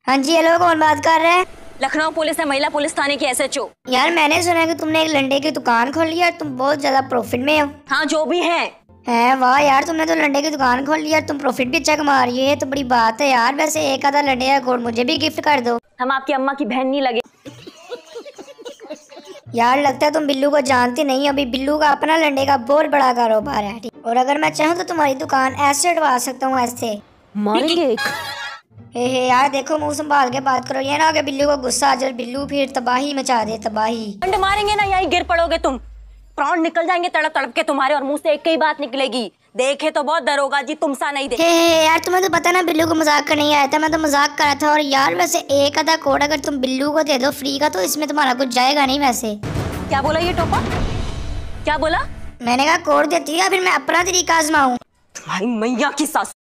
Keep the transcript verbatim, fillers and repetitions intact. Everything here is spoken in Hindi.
हाँ जी, हेलो, कौन बात कर रहे हैं? लखनऊ पुलिस है, महिला पुलिस थाने की एस एच ओ। यार मैंने सुना है कि तुमने एक लंडे की दुकान खोली है और तुम बहुत ज्यादा प्रॉफिट में हो। हाँ, जो भी है। है वाह यार, तुमने तो लंडे की दुकान खोल ली और तुम प्रॉफिट भी अच्छा कमा रही हो, ये तो बड़ी बात है यार। वैसे एक आधा लंडे का कोड मुझे भी गिफ्ट कर दो। हम आपकी अम्मा की बहन नहीं लगे। यार लगता है तुम बिल्लू को जानती नहीं। अभी बिल्लू का अपना लंडे का बहुत बड़ा कारोबार है, और अगर मैं चाहूँ तो तुम्हारी दुकान ऐसे उठवा सकता हूँ, ऐसे मारेंगे एक। हे हे यार देखो, मुंह संभाल के बात करो, ये ना कि बिल्लू को गुस्सा आ जाए, बिल्लू फिर तबाही मचा दे, तबाही। डंडे मारेंगे ना, यहीं गिर पड़ोगे तुम। प्राण निकल जाएंगे तड़प तड़प के तुम्हारे, और मुंह से एक ही बात निकलेगी, देखे तो बहुत दरोगा जी तुम सा नहीं दे। हे हे यार, तुम्हें तो पता ना बिल्लू को मजाक करने ही आया था, मैं तो मजाक कर रहा था। और यार वैसे एक आधा कोड अगर तुम बिल्लू को दे दो फ्री का, तो इसमें तुम्हारा कुछ जाएगा नहीं। वैसे क्या बोला ये टोपा? क्या बोला? मैंने कहा कोड देती है, फिर मैं अपना तरीका आजमाऊं। तुम्हारी मैया की सास।